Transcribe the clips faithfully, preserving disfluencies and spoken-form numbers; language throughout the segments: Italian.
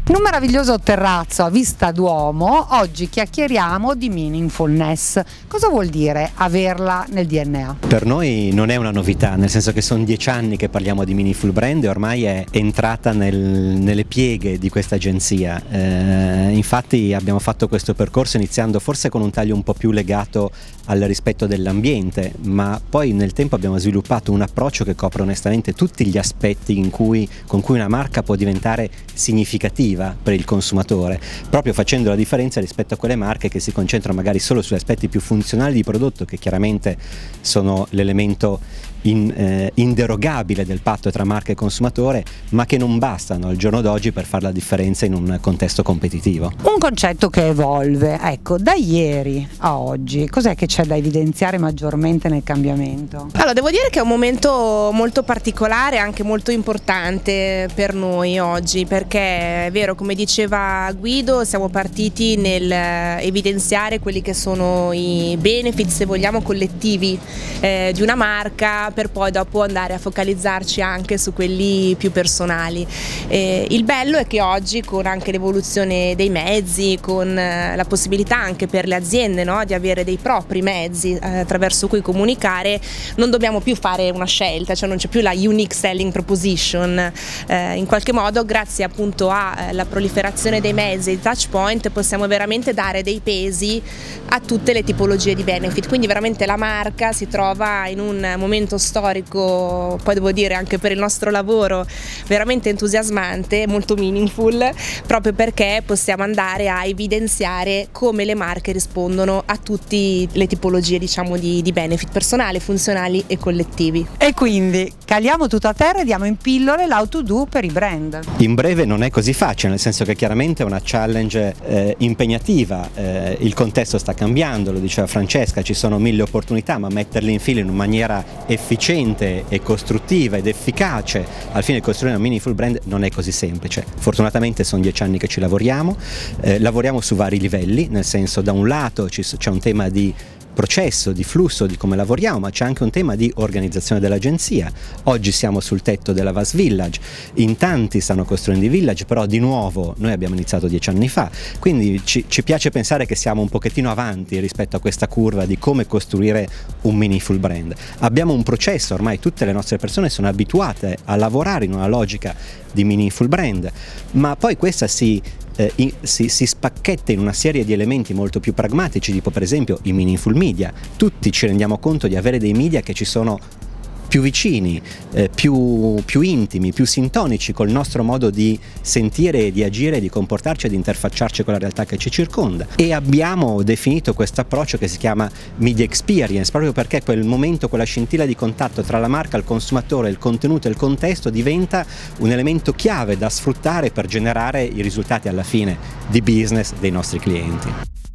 In un meraviglioso terrazzo a Vista Duomo oggi chiacchieriamo di meaningfulness. Cosa vuol dire averla nel D N A? Per noi non è una novità, nel senso che sono dieci anni che parliamo di Meaningful Brand e ormai è entrata nel, nelle pieghe di questa agenzia. Eh, infatti abbiamo fatto questo percorso iniziando forse con un taglio un po' più legato al rispetto dell'ambiente, ma poi nel tempo abbiamo sviluppato un approccio che copre onestamente tutti gli aspetti in cui, con cui una marca può diventare significativa per il consumatore, proprio facendo la differenza rispetto a quelle marche che si concentrano magari solo sugli aspetti più funzionali di prodotto, che chiaramente sono l'elemento in, eh, inderogabile del patto tra marca e consumatore, ma che non bastano al giorno d'oggi per fare la differenza in un contesto competitivo. Un concetto che evolve, ecco, da ieri a oggi, cos'è che c'è da evidenziare maggiormente nel cambiamento? Allora, devo dire che è un momento molto particolare, anche molto importante per noi oggi, perché è vero, come diceva Guido, siamo partiti nel evidenziare quelli che sono i benefit, se vogliamo, collettivi eh, di una marca, per poi dopo andare a focalizzarci anche su quelli più personali. Eh, il bello è che oggi, con anche l'evoluzione dei mezzi, con eh, la possibilità anche per le aziende, no, di avere dei propri mezzi eh, attraverso cui comunicare, non dobbiamo più fare una scelta, cioè non c'è più la unique selling proposition. Eh, in qualche modo, grazie appunto alla proliferazione dei mezzi e di touch point, possiamo veramente dare dei pesi a tutte le tipologie di benefit, quindi veramente la marca si trova in un momento storico, poi devo dire anche per il nostro lavoro, veramente entusiasmante, molto meaningful, proprio perché possiamo andare a evidenziare come le marche rispondono a tutte le tipologie, diciamo, di, di benefit personali, funzionali e collettivi. E quindi caliamo tutto a terra e diamo in pillole l'how to do per i brand. In breve non è così facile, nel senso che chiaramente è una challenge eh, impegnativa, eh, il contesto sta cambiando, lo diceva Francesca, ci sono mille opportunità, ma metterle in fila in maniera efficiente e costruttiva ed efficace al fine di costruire una meaningful brand non è così semplice. Fortunatamente sono dieci anni che ci lavoriamo, eh, lavoriamo su vari livelli, nel senso, da un lato c'è un tema di processo, di flusso, di come lavoriamo, ma c'è anche un tema di organizzazione dell'agenzia. Oggi siamo sul tetto della Vas Village, in tanti stanno costruendo i village, però di nuovo noi abbiamo iniziato dieci anni fa, quindi ci, ci piace pensare che siamo un pochettino avanti rispetto a questa curva di come costruire un meaningful brand. Abbiamo un processo, ormai tutte le nostre persone sono abituate a lavorare in una logica di meaningful brand, ma poi questa si Eh, in, si, si spacchetta in una serie di elementi molto più pragmatici, tipo per esempio i meaningful media. Tutti ci rendiamo conto di avere dei media che ci sono più vicini, eh, più, più intimi, più sintonici col nostro modo di sentire, di agire, di comportarci e di interfacciarci con la realtà che ci circonda. E abbiamo definito questo approccio che si chiama media experience, proprio perché quel momento, quella scintilla di contatto tra la marca, il consumatore, il contenuto e il contesto diventa un elemento chiave da sfruttare per generare i risultati alla fine di business dei nostri clienti.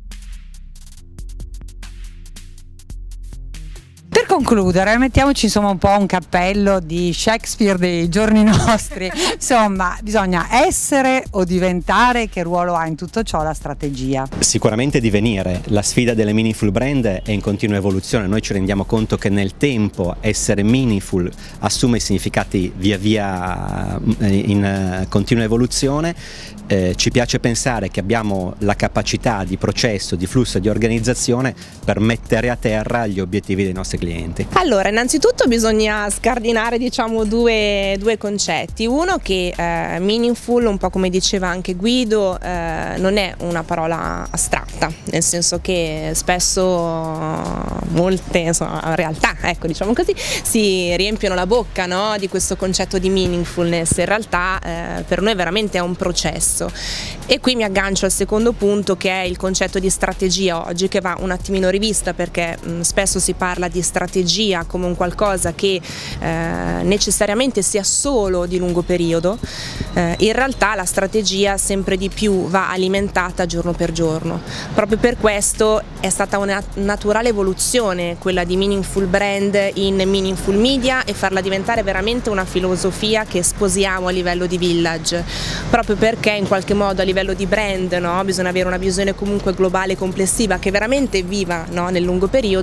Per concludere, mettiamoci insomma un po' un cappello di Shakespeare dei giorni nostri. Insomma, bisogna essere o diventare, che ruolo ha in tutto ciò la strategia? Sicuramente divenire. La sfida delle meaningful brand è in continua evoluzione. Noi ci rendiamo conto che nel tempo essere meaningful assume significati via via in continua evoluzione. Eh, ci piace pensare che abbiamo la capacità di processo, di flusso e di organizzazione per mettere a terra gli obiettivi dei nostri clienti. Allora, innanzitutto bisogna scardinare, diciamo, due, due concetti. Uno, che eh, meaningful, un po' come diceva anche Guido, eh, non è una parola astratta, nel senso che spesso molte, insomma, realtà, ecco, diciamo così, si riempiono la bocca, no, di questo concetto di meaningfulness. In realtà eh, per noi veramente è un processo. E qui mi aggancio al secondo punto, che è il concetto di strategia oggi, che va un attimino rivista, perché mh, spesso si parla di strategia come un qualcosa che eh, necessariamente sia solo di lungo periodo. Eh, in realtà la strategia sempre di più va alimentata giorno per giorno. Proprio per questo è stata una naturale evoluzione quella di meaningful brand in meaningful media, e farla diventare veramente una filosofia che sposiamo a livello di village, proprio perché in qualche modo a livello di brand, no, bisogna avere una visione comunque globale e complessiva che veramente viva, no, nel lungo periodo,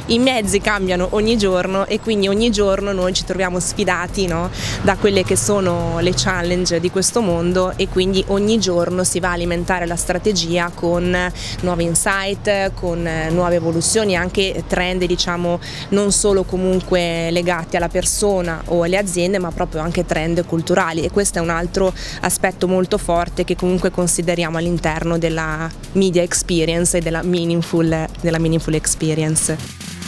i mezzi cambiano ogni giorno e quindi ogni giorno noi ci troviamo sfidati, no? Da quelle che sono le challenge di questo mondo, e quindi ogni giorno si va a alimentare la strategia con nuovi insight, con nuove evoluzioni, anche trend, diciamo, non solo comunque legati alla persona o alle aziende, ma proprio anche trend culturali, e questo è un altro aspetto molto forte che comunque consideriamo all'interno della media experience e della meaningful, della meaningful experience.